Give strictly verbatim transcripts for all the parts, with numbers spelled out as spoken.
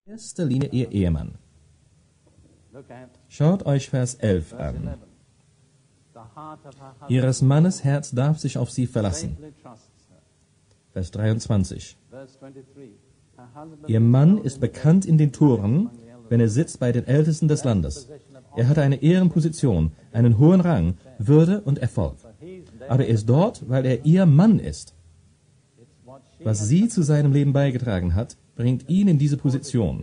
In erster Linie ihr Ehemann. Schaut euch Vers elf an. Ihres Mannes Herz darf sich auf sie verlassen. Vers dreiundzwanzig. Ihr Mann ist bekannt in den Toren, wenn er sitzt bei den Ältesten des Landes. Er hat eine Ehrenposition, einen hohen Rang, Würde und Erfolg. Aber er ist dort, weil er ihr Mann ist. Was sie zu seinem Leben beigetragen hat, bringt ihn in diese Position.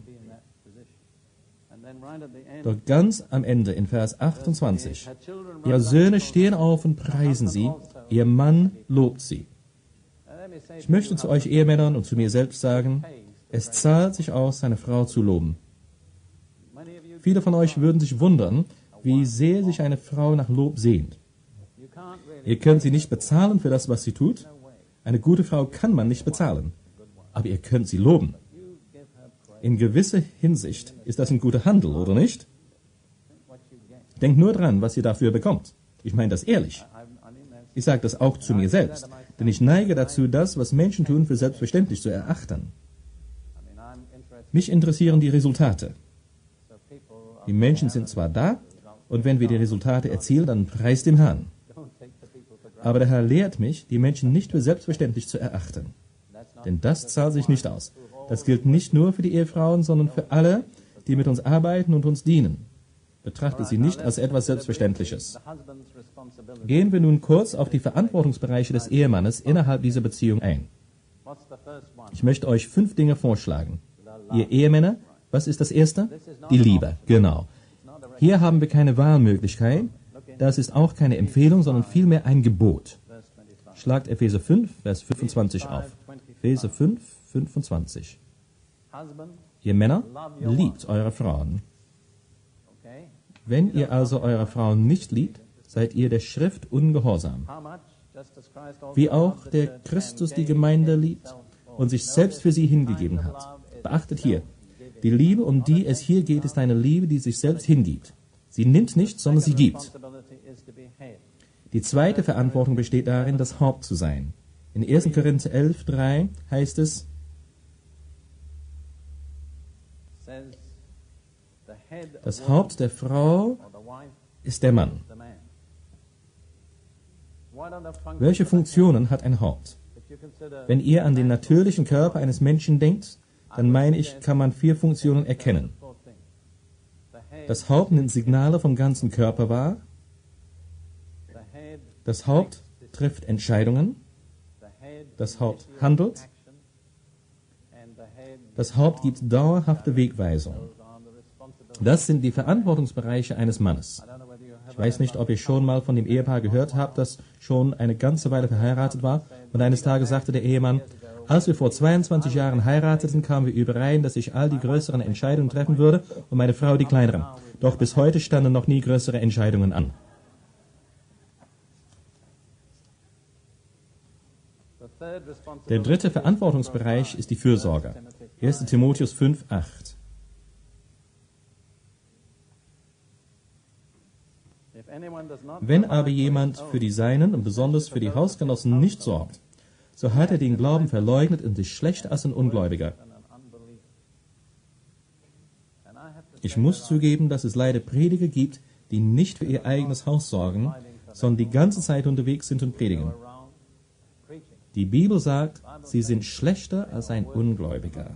Doch ganz am Ende in Vers achtundzwanzig. Ihre Söhne stehen auf und preisen sie, ihr Mann lobt sie. Ich möchte zu euch Ehemännern und zu mir selbst sagen, es zahlt sich aus, seine Frau zu loben. Viele von euch würden sich wundern, wie sehr sich eine Frau nach Lob sehnt. Ihr könnt sie nicht bezahlen für das, was sie tut. Eine gute Frau kann man nicht bezahlen, aber ihr könnt sie loben. In gewisser Hinsicht ist das ein guter Handel, oder nicht? Denkt nur dran, was ihr dafür bekommt. Ich meine das ehrlich. Ich sage das auch zu mir selbst, denn ich neige dazu, das, was Menschen tun, für selbstverständlich zu erachten. Mich interessieren die Resultate. Die Menschen sind zwar da, und wenn wir die Resultate erzielen, dann preist dem Herrn. Aber der Herr lehrt mich, die Menschen nicht für selbstverständlich zu erachten. Denn das zahlt sich nicht aus. Das gilt nicht nur für die Ehefrauen, sondern für alle, die mit uns arbeiten und uns dienen. Betrachtet sie nicht als etwas Selbstverständliches. Gehen wir nun kurz auf die Verantwortungsbereiche des Ehemannes innerhalb dieser Beziehung ein. Ich möchte euch fünf Dinge vorschlagen. Ihr Ehemänner, was ist das Erste? Die Liebe, genau. Hier haben wir keine Wahlmöglichkeit. Das ist auch keine Empfehlung, sondern vielmehr ein Gebot. Schlagt Epheser fünf, Vers fünfundzwanzig auf. Epheser fünf, fünfundzwanzig. Ihr Männer, liebt eure Frauen. Wenn ihr also eure Frauen nicht liebt, seid ihr der Schrift ungehorsam. Wie auch der Christus die Gemeinde liebt und sich selbst für sie hingegeben hat. Beachtet hier, die Liebe, um die es hier geht, ist eine Liebe, die sich selbst hingibt. Sie nimmt nicht, sondern sie gibt. Die zweite Verantwortung besteht darin, das Haupt zu sein. In erster Korinther elf, drei heißt es, das Haupt der Frau ist der Mann. Welche Funktionen hat ein Haupt? Wenn ihr an den natürlichen Körper eines Menschen denkt, dann meine ich, kann man vier Funktionen erkennen. Das Haupt nimmt Signale vom ganzen Körper wahr. Das Haupt trifft Entscheidungen. Das Haupt handelt. Das Haupt gibt dauerhafte Wegweisung. Das sind die Verantwortungsbereiche eines Mannes. Ich weiß nicht, ob ihr schon mal von dem Ehepaar gehört habt, das schon eine ganze Weile verheiratet war. Und eines Tages sagte der Ehemann, als wir vor zweiundzwanzig Jahren heirateten, kamen wir überein, dass ich all die größeren Entscheidungen treffen würde und meine Frau die kleineren. Doch bis heute standen noch nie größere Entscheidungen an. Der dritte Verantwortungsbereich ist die Fürsorge. erster Timotheus fünf, acht. Wenn aber jemand für die Seinen und besonders für die Hausgenossen nicht sorgt, so hat er den Glauben verleugnet und ist schlechter als ein Ungläubiger. Ich muss zugeben, dass es leider Prediger gibt, die nicht für ihr eigenes Haus sorgen, sondern die ganze Zeit unterwegs sind und predigen. Die Bibel sagt, sie sind schlechter als ein Ungläubiger.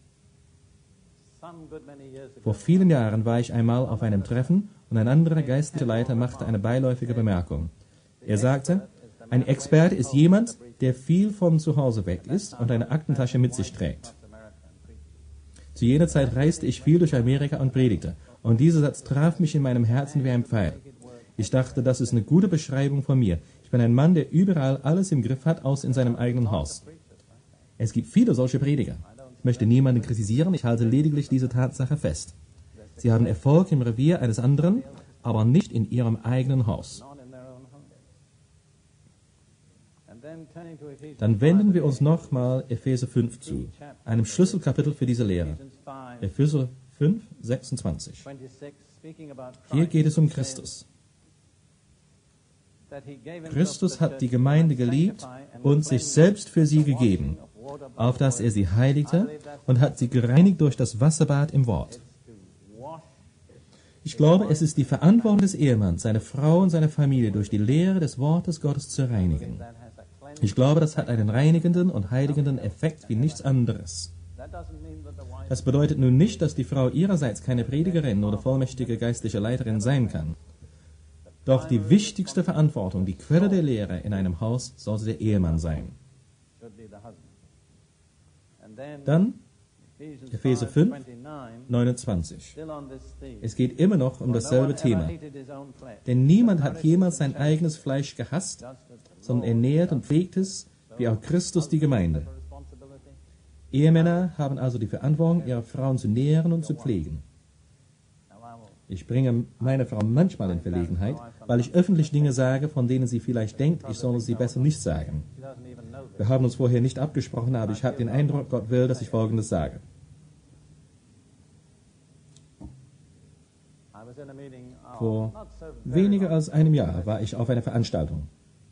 Vor vielen Jahren war ich einmal auf einem Treffen und ein anderer geistlicher Leiter machte eine beiläufige Bemerkung. Er sagte, ein Experte ist jemand, der viel von zu Hause weg ist und eine Aktentasche mit sich trägt. Zu jener Zeit reiste ich viel durch Amerika und predigte, und dieser Satz traf mich in meinem Herzen wie ein Pfeil. Ich dachte, das ist eine gute Beschreibung von mir. Ich bin ein Mann, der überall alles im Griff hat, außer in seinem eigenen Haus. Es gibt viele solche Prediger. Ich möchte niemanden kritisieren, ich halte lediglich diese Tatsache fest. Sie haben Erfolg im Revier eines anderen, aber nicht in ihrem eigenen Haus. Dann wenden wir uns nochmal Epheser fünf zu, einem Schlüsselkapitel für diese Lehre. Epheser fünf, sechsundzwanzig. Hier geht es um Christus. Christus hat die Gemeinde geliebt und sich selbst für sie gegeben, auf dass er sie heiligte und hat sie gereinigt durch das Wasserbad im Wort. Ich glaube, es ist die Verantwortung des Ehemanns, seine Frau und seine Familie durch die Lehre des Wortes Gottes zu reinigen. Ich glaube, das hat einen reinigenden und heiligenden Effekt wie nichts anderes. Das bedeutet nun nicht, dass die Frau ihrerseits keine Predigerin oder vollmächtige geistliche Leiterin sein kann. Doch die wichtigste Verantwortung, die Quelle der Lehre in einem Haus, sollte der Ehemann sein. Dann Epheser fünf, neunundzwanzig. Es geht immer noch um dasselbe Thema. Denn niemand hat jemals sein eigenes Fleisch gehasst, sondern er nährt und pflegt es, wie auch Christus die Gemeinde. Ehemänner haben also die Verantwortung, ihre Frauen zu nähren und zu pflegen. Ich bringe meine Frau manchmal in Verlegenheit, weil ich öffentlich Dinge sage, von denen sie vielleicht denkt, ich solle sie besser nicht sagen. Wir haben uns vorher nicht abgesprochen, aber ich habe den Eindruck, Gott will, dass ich Folgendes sage. Vor weniger als einem Jahr war ich auf einer Veranstaltung.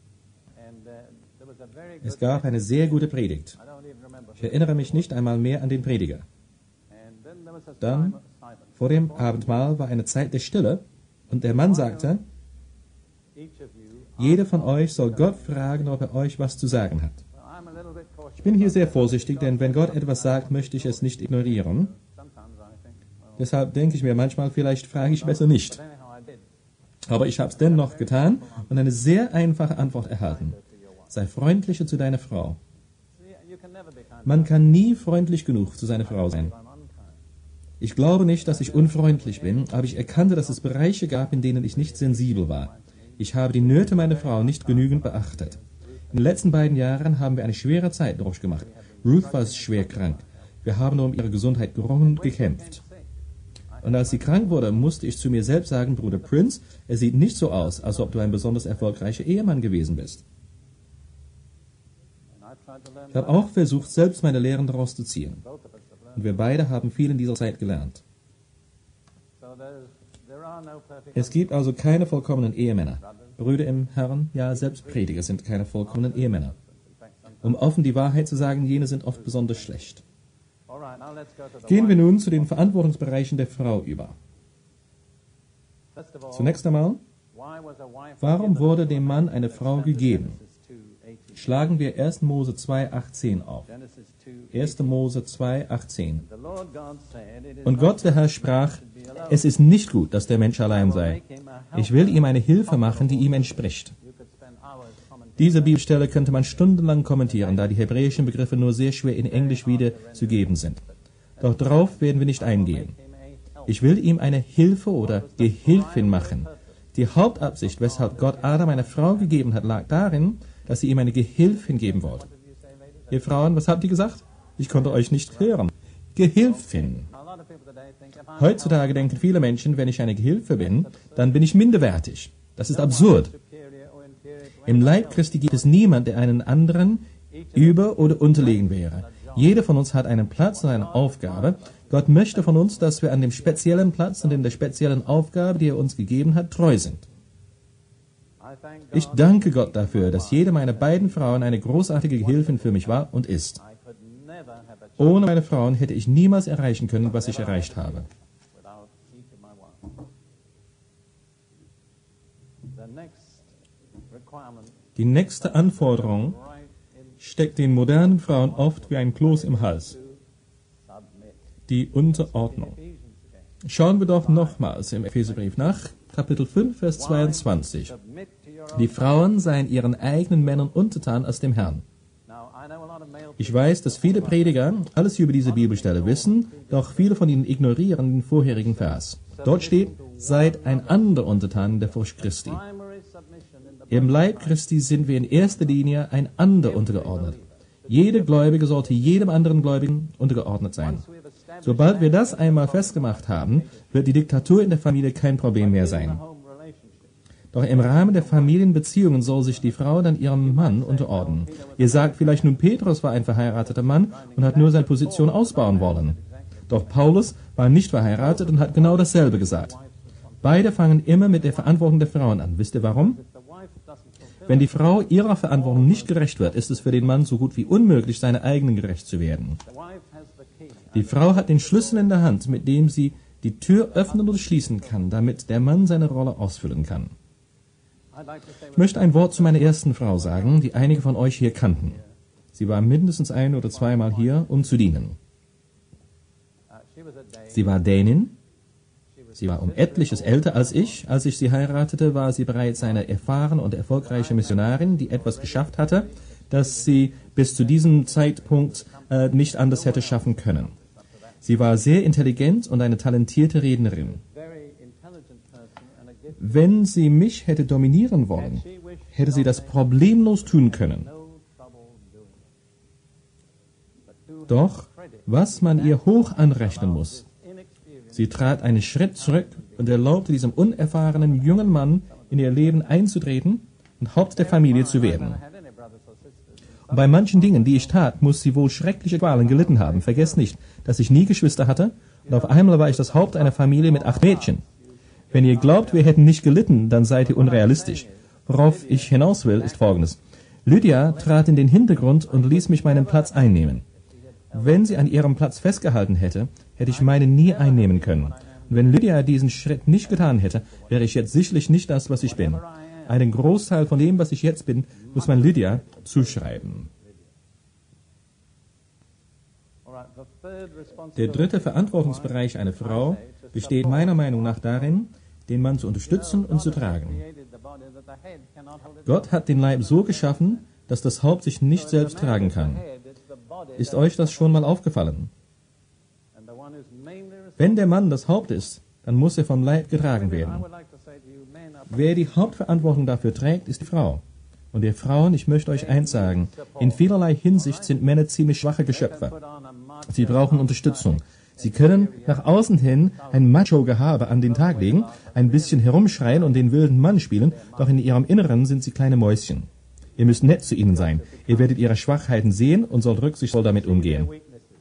Es gab eine sehr gute Predigt. Ich erinnere mich nicht einmal mehr an den Prediger. Dann, vor dem Abendmahl, war eine Zeit der Stille und der Mann sagte, jeder von euch soll Gott fragen, ob er euch was zu sagen hat. Ich bin hier sehr vorsichtig, denn wenn Gott etwas sagt, möchte ich es nicht ignorieren. Deshalb denke ich mir manchmal, vielleicht frage ich besser nicht. Aber ich habe es dennoch getan und eine sehr einfache Antwort erhalten. Sei freundlicher zu deiner Frau. Man kann nie freundlich genug zu seiner Frau sein. Ich glaube nicht, dass ich unfreundlich bin, aber ich erkannte, dass es Bereiche gab, in denen ich nicht sensibel war. Ich habe die Nöte meiner Frau nicht genügend beachtet. In den letzten beiden Jahren haben wir eine schwere Zeit durchgemacht. Ruth war schwer krank. Wir haben um ihre Gesundheit gerungen und gekämpft. Und als sie krank wurde, musste ich zu mir selbst sagen, Bruder Prince, es sieht nicht so aus, als ob du ein besonders erfolgreicher Ehemann gewesen bist. Ich habe auch versucht, selbst meine Lehren daraus zu ziehen. Und wir beide haben viel in dieser Zeit gelernt. Es gibt also keine vollkommenen Ehemänner. Brüder im Herrn, ja, selbst Prediger sind keine vollkommenen Ehemänner. Um offen die Wahrheit zu sagen, jene sind oft besonders schlecht. Gehen wir nun zu den Verantwortungsbereichen der Frau über. Zunächst einmal, warum wurde dem Mann eine Frau gegeben? Schlagen wir erster Mose zwei, achtzehn auf. erster Mose zwei, achtzehn. Und Gott, der Herr, sprach, es ist nicht gut, dass der Mensch allein sei. Ich will ihm eine Hilfe machen, die ihm entspricht. Diese Bibelstelle könnte man stundenlang kommentieren, da die hebräischen Begriffe nur sehr schwer in Englisch wiederzugeben sind. Doch darauf werden wir nicht eingehen. Ich will ihm eine Hilfe oder Gehilfin machen. Die Hauptabsicht, weshalb Gott Adam eine Frau gegeben hat, lag darin, dass sie ihm eine Gehilfin geben wollte. Ihr Frauen, was habt ihr gesagt? Ich konnte euch nicht hören. Gehilfin. Heutzutage denken viele Menschen, wenn ich eine Gehilfe bin, dann bin ich minderwertig. Das ist absurd. Im Leib Christi gibt es niemand, der einen anderen über- oder unterlegen wäre. Jeder von uns hat einen Platz und eine Aufgabe. Gott möchte von uns, dass wir an dem speziellen Platz und in der speziellen Aufgabe, die er uns gegeben hat, treu sind. Ich danke Gott dafür, dass jede meiner beiden Frauen eine großartige Gehilfin für mich war und ist. Ohne meine Frauen hätte ich niemals erreichen können, was ich erreicht habe. Die nächste Anforderung steckt den modernen Frauen oft wie ein Kloß im Hals. Die Unterordnung. Schauen wir doch nochmals im Epheserbrief nach, Kapitel fünf, Vers zweiundzwanzig. Die Frauen seien ihren eigenen Männern untertan als dem Herrn. Ich weiß, dass viele Prediger alles über diese Bibelstelle wissen, doch viele von ihnen ignorieren den vorherigen Vers. Dort steht, seid einander untertan der Furcht Christi. Im Leib Christi sind wir in erster Linie einander untergeordnet. Jeder Gläubige sollte jedem anderen Gläubigen untergeordnet sein. Sobald wir das einmal festgemacht haben, wird die Diktatur in der Familie kein Problem mehr sein. Doch im Rahmen der Familienbeziehungen soll sich die Frau dann ihrem Mann unterordnen. Ihr sagt vielleicht nun, Petrus war ein verheirateter Mann und hat nur seine Position ausbauen wollen. Doch Paulus war nicht verheiratet und hat genau dasselbe gesagt. Beide fangen immer mit der Verantwortung der Frauen an. Wisst ihr warum? Wenn die Frau ihrer Verantwortung nicht gerecht wird, ist es für den Mann so gut wie unmöglich, seiner eigenen gerecht zu werden. Die Frau hat den Schlüssel in der Hand, mit dem sie die Tür öffnen oder schließen kann, damit der Mann seine Rolle ausfüllen kann. Ich möchte ein Wort zu meiner ersten Frau sagen, die einige von euch hier kannten. Sie war mindestens ein- oder zweimal hier, um zu dienen. Sie war Dänin. Sie war um etliches älter als ich. Als ich sie heiratete, war sie bereits eine erfahrene und erfolgreiche Missionarin, die etwas geschafft hatte, das sie bis zu diesem Zeitpunkt äh, nicht anders hätte schaffen können. Sie war sehr intelligent und eine talentierte Rednerin. Wenn sie mich hätte dominieren wollen, hätte sie das problemlos tun können. Doch, was man ihr hoch anrechnen muss, sie trat einen Schritt zurück und erlaubte diesem unerfahrenen jungen Mann in ihr Leben einzutreten und Haupt der Familie zu werden. Und bei manchen Dingen, die ich tat, muss sie wohl schreckliche Qualen gelitten haben. Vergesst nicht, dass ich nie Geschwister hatte und auf einmal war ich das Haupt einer Familie mit acht Mädchen. Wenn ihr glaubt, wir hätten nicht gelitten, dann seid ihr unrealistisch. Worauf ich hinaus will, ist Folgendes. Lydia trat in den Hintergrund und ließ mich meinen Platz einnehmen. Wenn sie an ihrem Platz festgehalten hätte, hätte ich meinen nie einnehmen können. Und wenn Lydia diesen Schritt nicht getan hätte, wäre ich jetzt sicherlich nicht das, was ich bin. Einen Großteil von dem, was ich jetzt bin, muss man Lydia zuschreiben. Der dritte Verantwortungsbereich einer Frau besteht meiner Meinung nach darin, den Mann zu unterstützen und zu tragen. Gott hat den Leib so geschaffen, dass das Haupt sich nicht selbst tragen kann. Ist euch das schon mal aufgefallen? Wenn der Mann das Haupt ist, dann muss er vom Leib getragen werden. Wer die Hauptverantwortung dafür trägt, ist die Frau. Und ihr Frauen, ich möchte euch eins sagen, in vielerlei Hinsicht sind Männer ziemlich schwache Geschöpfe. Sie brauchen Unterstützung. Sie können nach außen hin ein Macho-Gehabe an den Tag legen, ein bisschen herumschreien und den wilden Mann spielen, doch in ihrem Inneren sind sie kleine Mäuschen. Ihr müsst nett zu ihnen sein. Ihr werdet ihre Schwachheiten sehen und sollt rücksichtsvoll damit umgehen.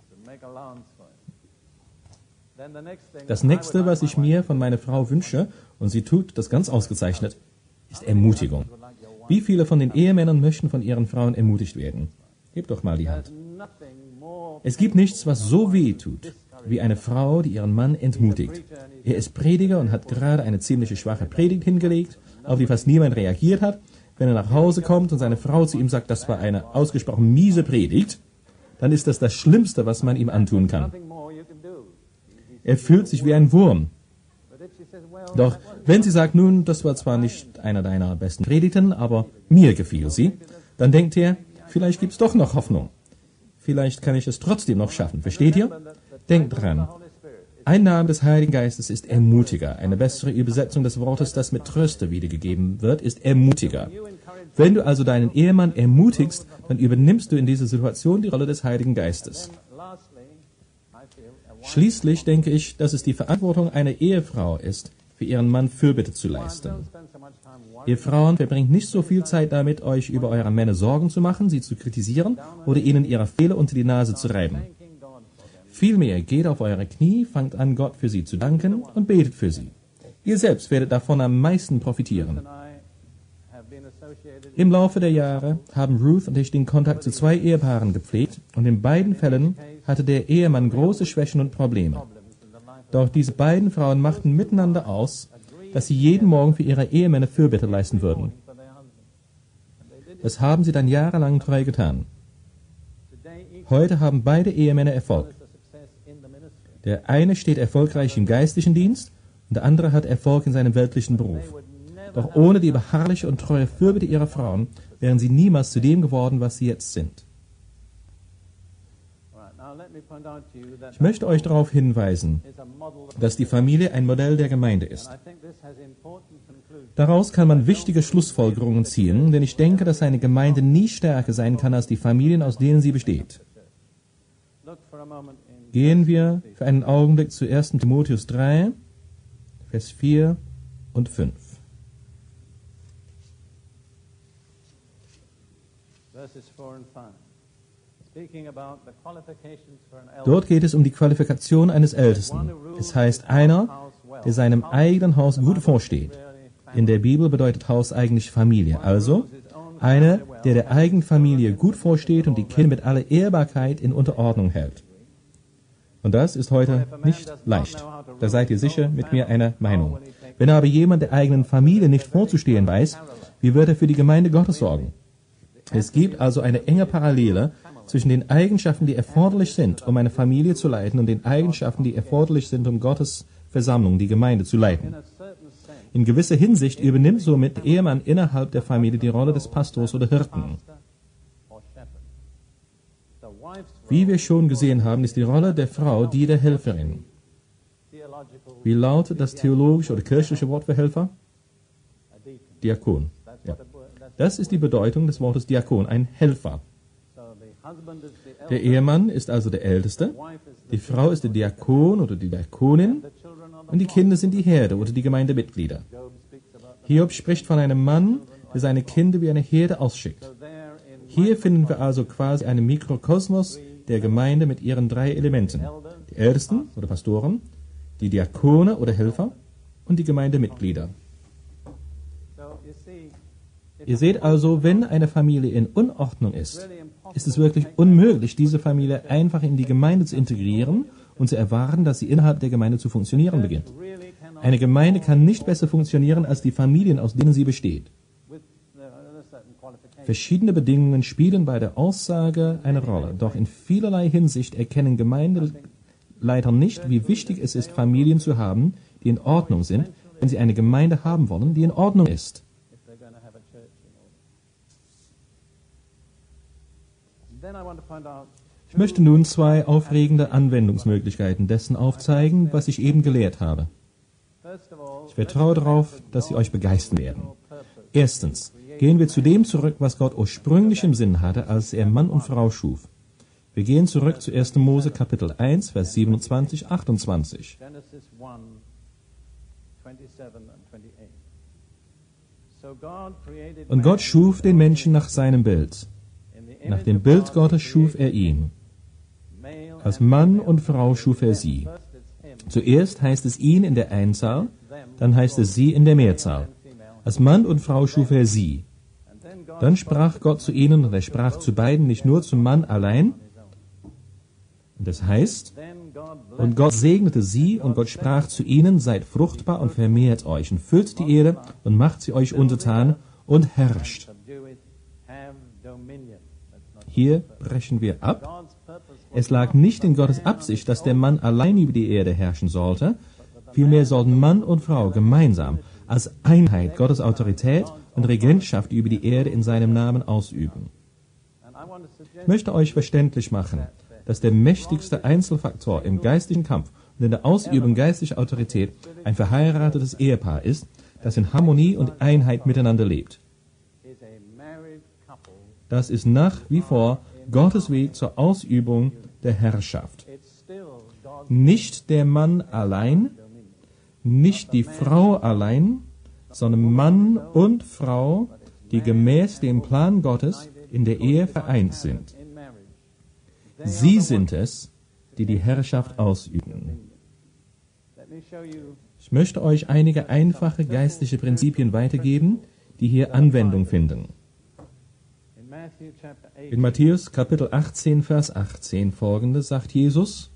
Das nächste, was ich mir von meiner Frau wünsche, und sie tut das ganz ausgezeichnet, ist Ermutigung. Wie viele von den Ehemännern möchten von ihren Frauen ermutigt werden? Gebt doch mal die Hand. Es gibt nichts, was so weh tut, wie eine Frau, die ihren Mann entmutigt. Er ist Prediger und hat gerade eine ziemlich schwache Predigt hingelegt, auf die fast niemand reagiert hat. Wenn er nach Hause kommt und seine Frau zu ihm sagt, das war eine ausgesprochen miese Predigt, dann ist das das Schlimmste, was man ihm antun kann. Er fühlt sich wie ein Wurm. Doch wenn sie sagt, nun, das war zwar nicht einer deiner besten Predigten, aber mir gefiel sie, dann denkt er, vielleicht gibt's doch noch Hoffnung. Vielleicht kann ich es trotzdem noch schaffen. Versteht ihr? Denkt dran. Ein Name des Heiligen Geistes ist Ermutiger. Eine bessere Übersetzung des Wortes, das mit Tröster wiedergegeben wird, ist Ermutiger. Wenn du also deinen Ehemann ermutigst, dann übernimmst du in dieser Situation die Rolle des Heiligen Geistes. Schließlich denke ich, dass es die Verantwortung einer Ehefrau ist, für ihren Mann Fürbitte zu leisten. Ihr Frauen verbringt nicht so viel Zeit damit, euch über eure Männer Sorgen zu machen, sie zu kritisieren oder ihnen ihre Fehler unter die Nase zu reiben. Vielmehr geht auf eure Knie, fangt an, Gott für sie zu danken und betet für sie. Ihr selbst werdet davon am meisten profitieren. Im Laufe der Jahre haben Ruth und ich den Kontakt zu zwei Ehepaaren gepflegt und in beiden Fällen hatte der Ehemann große Schwächen und Probleme. Doch diese beiden Frauen machten miteinander aus, dass sie jeden Morgen für ihre Ehemänner Fürbitte leisten würden. Das haben sie dann jahrelang treu getan. Heute haben beide Ehemänner Erfolg. Der eine steht erfolgreich im geistlichen Dienst und der andere hat Erfolg in seinem weltlichen Beruf. Doch ohne die beharrliche und treue Fürbitte ihrer Frauen wären sie niemals zu dem geworden, was sie jetzt sind. Ich möchte euch darauf hinweisen, dass die Familie ein Modell der Gemeinde ist. Daraus kann man wichtige Schlussfolgerungen ziehen, denn ich denke, dass eine Gemeinde nie stärker sein kann als die Familien, aus denen sie besteht. Gehen wir für einen Augenblick zu ersten Timotheus drei, Vers vier und fünf. Dort geht es um die Qualifikation eines Ältesten. Es heißt einer, der seinem eigenen Haus gut vorsteht. In der Bibel bedeutet Haus eigentlich Familie. Also, Einer, der der eigenen Familie gut vorsteht und die Kinder mit aller Ehrbarkeit in Unterordnung hält. Und das ist heute nicht leicht. Da seid ihr sicher mit mir einer Meinung. Wenn aber jemand der eigenen Familie nicht vorzustehen weiß, wie wird er für die Gemeinde Gottes sorgen? Es gibt also eine enge Parallele zwischen den Eigenschaften, die erforderlich sind, um eine Familie zu leiten, und den Eigenschaften, die erforderlich sind, um Gottes Versammlung, die Gemeinde, zu leiten. In gewisser Hinsicht übernimmt somit der Ehemann innerhalb der Familie die Rolle des Pastors oder Hirten. Wie wir schon gesehen haben, ist die Rolle der Frau die der Helferin. Wie lautet das theologische oder kirchliche Wort für Helfer? Diakon. Ja. Das ist die Bedeutung des Wortes Diakon, ein Helfer. Der Ehemann ist also der Älteste, die Frau ist der Diakon oder die Diakonin und die Kinder sind die Herde oder die Gemeindemitglieder. Hiob spricht von einem Mann, der seine Kinder wie eine Herde ausschickt. Hier finden wir also quasi einen Mikrokosmos der Gemeinde mit ihren drei Elementen. Die Ältesten oder Pastoren, die Diakone oder Helfer und die Gemeindemitglieder. Ihr seht also, wenn eine Familie in Unordnung ist, ist es wirklich unmöglich, diese Familie einfach in die Gemeinde zu integrieren und zu erwarten, dass sie innerhalb der Gemeinde zu funktionieren beginnt. Eine Gemeinde kann nicht besser funktionieren als die Familien, aus denen sie besteht. Verschiedene Bedingungen spielen bei der Aussage eine Rolle, doch in vielerlei Hinsicht erkennen Gemeindeleiter nicht, wie wichtig es ist, Familien zu haben, die in Ordnung sind, wenn sie eine Gemeinde haben wollen, die in Ordnung ist. Ich möchte nun zwei aufregende Anwendungsmöglichkeiten dessen aufzeigen, was ich eben gelehrt habe. Ich vertraue darauf, dass sie euch begeistern werden. Erstens, gehen wir zu dem zurück, was Gott ursprünglich im Sinn hatte, als er Mann und Frau schuf. Wir gehen zurück zu erster Mose Kapitel eins, Vers siebenundzwanzig, achtundzwanzig. Und Gott schuf den Menschen nach seinem Bild. Nach dem Bild Gottes schuf er ihn. Als Mann und Frau schuf er sie. Zuerst heißt es ihn in der Einzahl, dann heißt es sie in der Mehrzahl. Als Mann und Frau schuf er sie. Dann sprach Gott zu ihnen, und er sprach zu beiden, nicht nur zum Mann allein. Und das heißt, und Gott segnete sie, und Gott sprach zu ihnen, seid fruchtbar und vermehrt euch, und füllt die Erde, und macht sie euch untertan, und herrscht. Hier brechen wir ab. Es lag nicht in Gottes Absicht, dass der Mann allein über die Erde herrschen sollte. Vielmehr sollten Mann und Frau gemeinsam als Einheit Gottes Autorität und Regentschaft über die Erde in seinem Namen ausüben. Ich möchte euch verständlich machen, dass der mächtigste Einzelfaktor im geistlichen Kampf und in der Ausübung geistlicher Autorität ein verheiratetes Ehepaar ist, das in Harmonie und Einheit miteinander lebt. Das ist nach wie vor Gottes Weg zur Ausübung der Herrschaft. Nicht der Mann allein, nicht die Frau allein, sondern Mann und Frau, die gemäß dem Plan Gottes in der Ehe vereint sind. Sie sind es, die die Herrschaft ausüben. Ich möchte euch einige einfache geistliche Prinzipien weitergeben, die hier Anwendung finden. In Matthäus Kapitel achtzehn, Vers achtzehn folgendes sagt Jesus: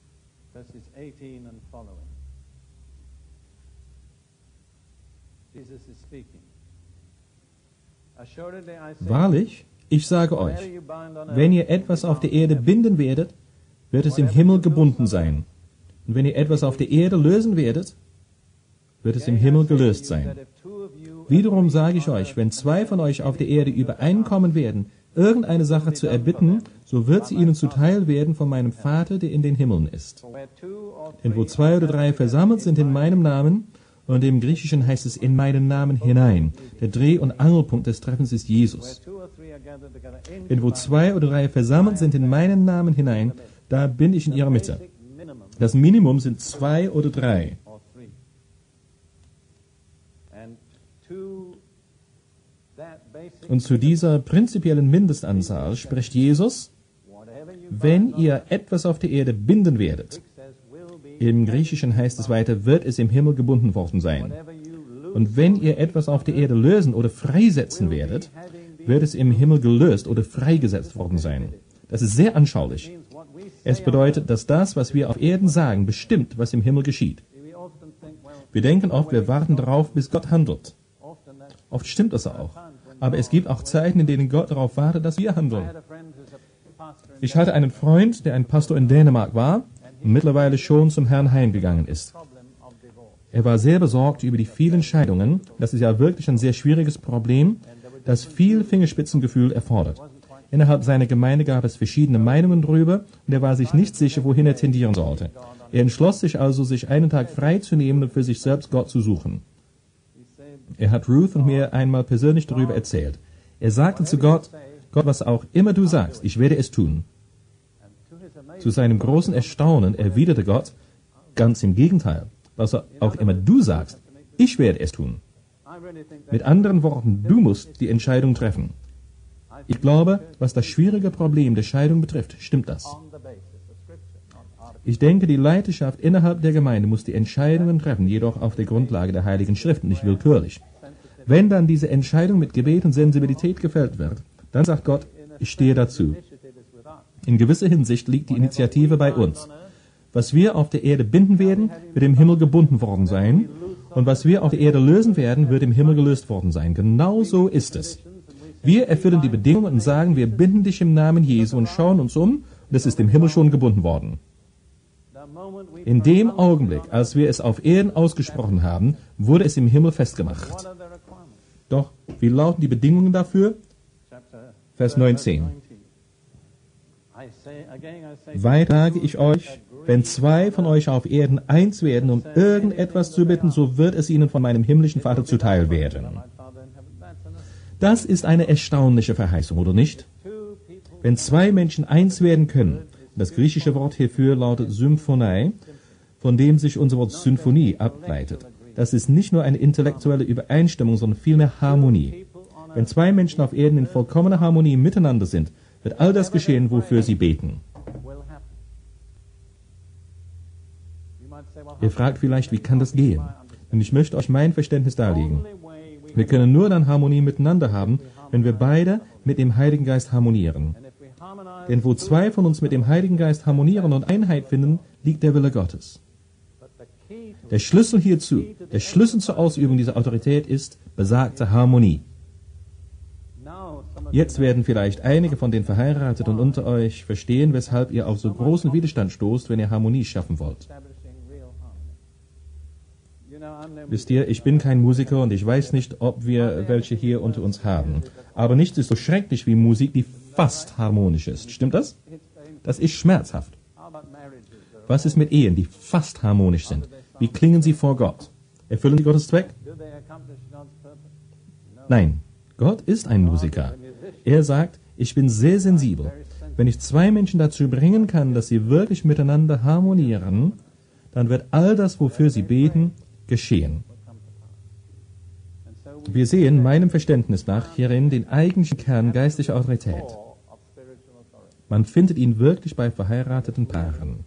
Wahrlich, ich sage euch, wenn ihr etwas auf der Erde binden werdet, wird es im Himmel gebunden sein. Und wenn ihr etwas auf der Erde lösen werdet, wird es im Himmel gelöst sein. Wiederum sage ich euch, wenn zwei von euch auf der Erde übereinkommen werden, irgendeine Sache zu erbitten, so wird sie ihnen zuteil werden von meinem Vater, der in den Himmeln ist. Denn wo zwei oder drei versammelt sind in meinem Namen, und im Griechischen heißt es in meinen Namen hinein. Der Dreh- und Angelpunkt des Treffens ist Jesus. Denn wo zwei oder drei versammelt sind in meinen Namen hinein, da bin ich in ihrer Mitte. Das Minimum sind zwei oder drei. Und zu dieser prinzipiellen Mindestanzahl spricht Jesus: Wenn ihr etwas auf der Erde binden werdet, im Griechischen heißt es weiter, wird es im Himmel gebunden worden sein. Und wenn ihr etwas auf der Erde lösen oder freisetzen werdet, wird es im Himmel gelöst oder freigesetzt worden sein. Das ist sehr anschaulich. Es bedeutet, dass das, was wir auf Erden sagen, bestimmt, was im Himmel geschieht. Wir denken oft, wir warten darauf, bis Gott handelt. Oft stimmt das auch. Aber es gibt auch Zeiten, in denen Gott darauf wartet, dass wir handeln. Ich hatte einen Freund, der ein Pastor in Dänemark war und mittlerweile schon zum Herrn heimgegangen ist. Er war sehr besorgt über die vielen Scheidungen. Das ist ja wirklich ein sehr schwieriges Problem, das viel Fingerspitzengefühl erfordert. Innerhalb seiner Gemeinde gab es verschiedene Meinungen darüber und er war sich nicht sicher, wohin er tendieren sollte. Er entschloss sich also, sich einen Tag frei zu nehmen und für sich selbst Gott zu suchen. Er hat Ruth und mir einmal persönlich darüber erzählt. Er sagte zu Gott, Gott, was auch immer du sagst, ich werde es tun. Zu seinem großen Erstaunen erwiderte Gott, ganz im Gegenteil, was auch immer du sagst, ich werde es tun. Mit anderen Worten, du musst die Entscheidung treffen. Ich glaube, was das schwierige Problem der Scheidung betrifft, stimmt das. Ich denke, die Leiterschaft innerhalb der Gemeinde muss die Entscheidungen treffen, jedoch auf der Grundlage der Heiligen Schrift, nicht willkürlich. Wenn dann diese Entscheidung mit Gebet und Sensibilität gefällt wird, dann sagt Gott, ich stehe dazu. In gewisser Hinsicht liegt die Initiative bei uns. Was wir auf der Erde binden werden, wird im Himmel gebunden worden sein. Und was wir auf der Erde lösen werden, wird im Himmel gelöst worden sein. Genau so ist es. Wir erfüllen die Bedingungen und sagen, wir binden dich im Namen Jesu und schauen uns um, und es ist im Himmel schon gebunden worden. In dem Augenblick, als wir es auf Erden ausgesprochen haben, wurde es im Himmel festgemacht. Doch, wie lauten die Bedingungen dafür? Vers neunzehn. Weiter sage ich euch, wenn zwei von euch auf Erden eins werden, um irgendetwas zu bitten, so wird es ihnen von meinem himmlischen Vater zuteil werden. Das ist eine erstaunliche Verheißung, oder nicht? Wenn zwei Menschen eins werden können, das griechische Wort hierfür lautet Symphonei, von dem sich unser Wort Symphonie ableitet. Das ist nicht nur eine intellektuelle Übereinstimmung, sondern vielmehr Harmonie. Wenn zwei Menschen auf Erden in vollkommener Harmonie miteinander sind, wird all das geschehen, wofür sie beten. Ihr fragt vielleicht, wie kann das gehen? Und ich möchte euch mein Verständnis darlegen. Wir können nur dann Harmonie miteinander haben, wenn wir beide mit dem Heiligen Geist harmonieren. Denn wo zwei von uns mit dem Heiligen Geist harmonieren und Einheit finden, liegt der Wille Gottes. Der Schlüssel hierzu, der Schlüssel zur Ausübung dieser Autorität ist besagte Harmonie. Jetzt werden vielleicht einige von den Verheirateten unter euch verstehen, weshalb ihr auf so großen Widerstand stoßt, wenn ihr Harmonie schaffen wollt. Wisst ihr, ich bin kein Musiker und ich weiß nicht, ob wir welche hier unter uns haben. Aber nichts ist so schrecklich wie Musik, die fast harmonisch ist. Stimmt das? Das ist schmerzhaft. Was ist mit Ehen, die fast harmonisch sind? Wie klingen sie vor Gott? Erfüllen sie Gottes Zweck? Nein, Gott ist ein Musiker. Er sagt, ich bin sehr sensibel. Wenn ich zwei Menschen dazu bringen kann, dass sie wirklich miteinander harmonieren, dann wird all das, wofür sie beten, geschehen. Wir sehen meinem Verständnis nach hierin den eigentlichen Kern geistlicher Autorität. Man findet ihn wirklich bei verheirateten Paaren.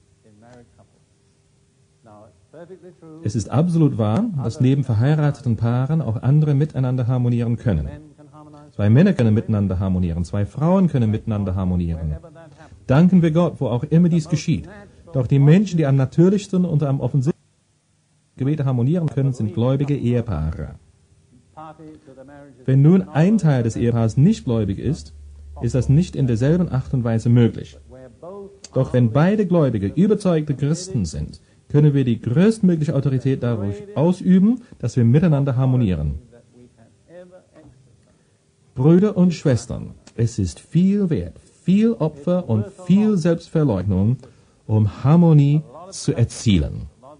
Es ist absolut wahr, dass neben verheirateten Paaren auch andere miteinander harmonieren können. Zwei Männer können miteinander harmonieren, zwei Frauen können miteinander harmonieren. Danken wir Gott, wo auch immer dies geschieht. Doch die Menschen, die am natürlichsten und am offensichtlichsten Gebete harmonieren können, sind gläubige Ehepaare. Wenn nun ein Teil des Ehepaars nicht gläubig ist, ist das nicht in derselben Art und Weise möglich. Doch wenn beide Gläubige überzeugte Christen sind, können wir die größtmögliche Autorität dadurch ausüben, dass wir miteinander harmonieren. Brüder und Schwestern, es ist viel wert, viel Opfer und viel Selbstverleugnung, um Harmonie zu erzielen.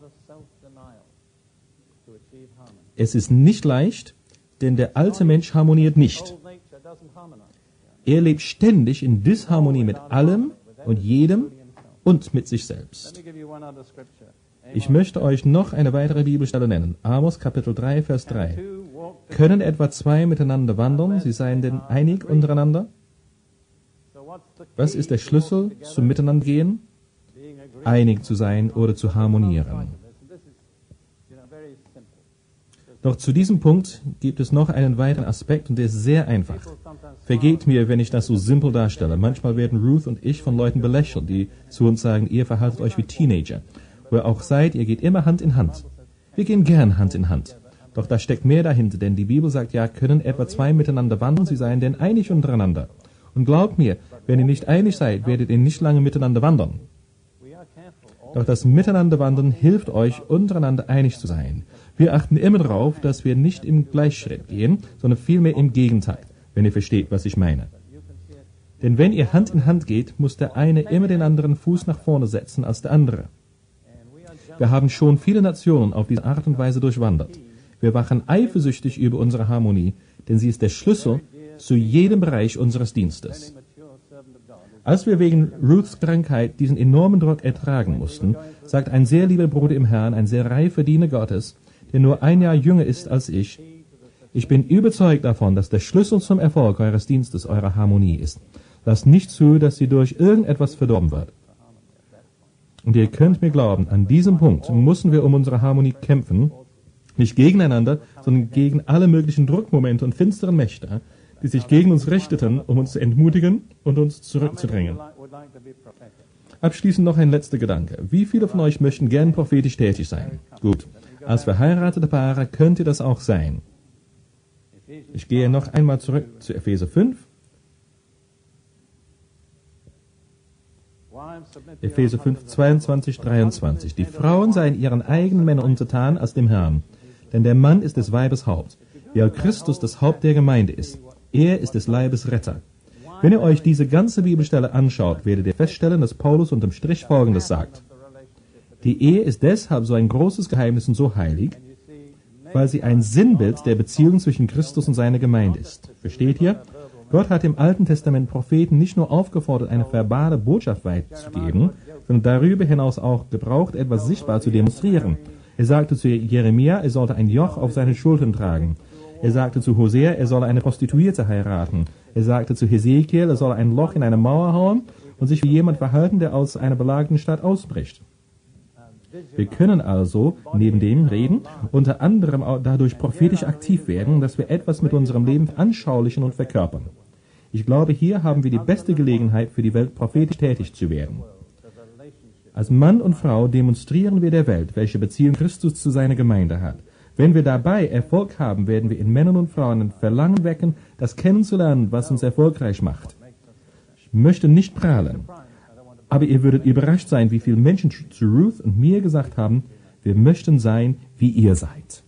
Es ist nicht leicht, denn der alte Mensch harmoniert nicht. Er lebt ständig in Disharmonie mit allem und jedem und mit sich selbst. Ich möchte euch noch eine weitere Bibelstelle nennen. Amos Kapitel drei, Vers drei. Können etwa zwei miteinander wandern, sie seien denn einig untereinander? Was ist der Schlüssel zum Miteinandergehen? Einig zu sein oder zu harmonieren. Doch zu diesem Punkt gibt es noch einen weiteren Aspekt und der ist sehr einfach. Vergebt mir, wenn ich das so simpel darstelle. Manchmal werden Ruth und ich von Leuten belächelt, die zu uns sagen, ihr verhaltet euch wie Teenager. Wo ihr auch seid, ihr geht immer Hand in Hand. Wir gehen gern Hand in Hand. Doch da steckt mehr dahinter, denn die Bibel sagt ja, können etwa zwei miteinander wandeln, sie seien denn einig untereinander. Und glaubt mir, wenn ihr nicht einig seid, werdet ihr nicht lange miteinander wandern. Doch das Miteinanderwandern hilft euch, untereinander einig zu sein. Wir achten immer darauf, dass wir nicht im Gleichschritt gehen, sondern vielmehr im Gegentakt, wenn ihr versteht, was ich meine. Denn wenn ihr Hand in Hand geht, muss der eine immer den anderen Fuß nach vorne setzen als der andere. Wir haben schon viele Nationen auf diese Art und Weise durchwandert. Wir wachen eifersüchtig über unsere Harmonie, denn sie ist der Schlüssel zu jedem Bereich unseres Dienstes. Als wir wegen Ruths Krankheit diesen enormen Druck ertragen mussten, sagt ein sehr lieber Bruder im Herrn, ein sehr reifer Diener Gottes, der nur ein Jahr jünger ist als ich, ich bin überzeugt davon, dass der Schlüssel zum Erfolg eures Dienstes eure Harmonie ist. Lasst nicht zu, dass sie durch irgendetwas verdorben wird. Und ihr könnt mir glauben, an diesem Punkt müssen wir um unsere Harmonie kämpfen, nicht gegeneinander, sondern gegen alle möglichen Druckmomente und finsteren Mächte, die sich gegen uns richteten, um uns zu entmutigen und uns zurückzudrängen. Abschließend noch ein letzter Gedanke. Wie viele von euch möchten gern prophetisch tätig sein? Gut, als verheiratete Paare könnt ihr das auch sein. Ich gehe noch einmal zurück zu Epheser fünf. Epheser fünf, zweiundzwanzig, dreiundzwanzig. Die Frauen seien ihren eigenen Männern untertan als dem Herrn. Denn der Mann ist des Weibes Haupt, wie auch Christus das Haupt der Gemeinde ist. Er ist des Leibes Retter. Wenn ihr euch diese ganze Bibelstelle anschaut, werdet ihr feststellen, dass Paulus unterm Strich Folgendes sagt. Die Ehe ist deshalb so ein großes Geheimnis und so heilig, weil sie ein Sinnbild der Beziehung zwischen Christus und seiner Gemeinde ist. Versteht ihr? Gott hat im Alten Testament Propheten nicht nur aufgefordert, eine verbale Botschaft weiterzugeben, sondern darüber hinaus auch gebraucht, etwas sichtbar zu demonstrieren. Er sagte zu Jeremia, er sollte ein Joch auf seine Schultern tragen. Er sagte zu Hosea, er solle eine Prostituierte heiraten. Er sagte zu Hesekiel, er solle ein Loch in eine Mauer hauen und sich wie jemand verhalten, der aus einer belagerten Stadt ausbricht. Wir können also, neben dem Reden, unter anderem auch dadurch prophetisch aktiv werden, dass wir etwas mit unserem Leben anschaulichen und verkörpern. Ich glaube, hier haben wir die beste Gelegenheit, für die Welt prophetisch tätig zu werden. Als Mann und Frau demonstrieren wir der Welt, welche Beziehung Christus zu seiner Gemeinde hat. Wenn wir dabei Erfolg haben, werden wir in Männern und Frauen ein Verlangen wecken, das kennenzulernen, was uns erfolgreich macht. Ich möchte nicht prahlen, aber ihr würdet überrascht sein, wie viele Menschen zu Ruth und mir gesagt haben, wir möchten sein, wie ihr seid.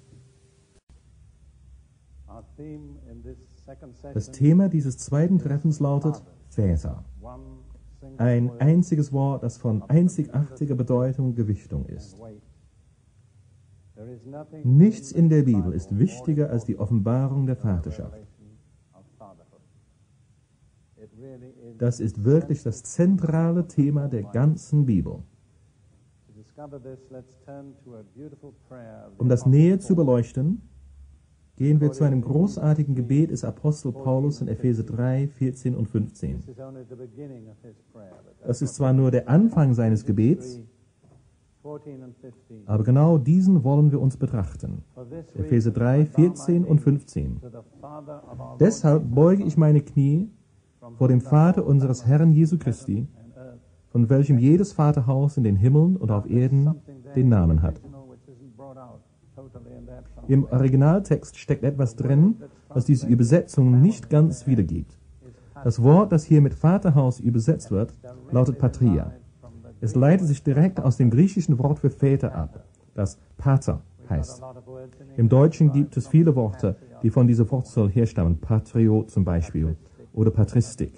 Das Thema dieses zweiten Treffens lautet Väter. Ein einziges Wort, das von einzigartiger Bedeutung und Gewichtung ist. Nichts in der Bibel ist wichtiger als die Offenbarung der Vaterschaft. Das ist wirklich das zentrale Thema der ganzen Bibel. Um das näher zu beleuchten, gehen wir zu einem großartigen Gebet des Apostel Paulus in Epheser drei, vierzehn und fünfzehn. Das ist zwar nur der Anfang seines Gebets, aber genau diesen wollen wir uns betrachten. Epheser drei, vierzehn und fünfzehn. Deshalb beuge ich meine Knie vor dem Vater unseres Herrn Jesu Christi, von welchem jedes Vaterhaus in den Himmeln und auf Erden den Namen hat. Im Originaltext steckt etwas drin, was diese Übersetzung nicht ganz wiedergibt. Das Wort, das hier mit Vaterhaus übersetzt wird, lautet Patria. Es leitet sich direkt aus dem griechischen Wort für Väter ab, das Pater heißt. Im Deutschen gibt es viele Worte, die von dieser Wurzel herstammen, Patrio zum Beispiel oder Patristik.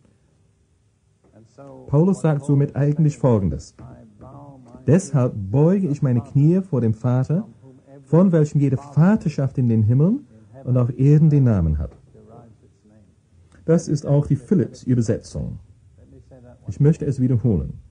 Paulus sagt somit eigentlich Folgendes. Deshalb beuge ich meine Knie vor dem Vater, von welchem jede Vaterschaft in den Himmeln und auf Erden den Namen hat. Das ist auch die Phillips-Übersetzung. Ich möchte es wiederholen.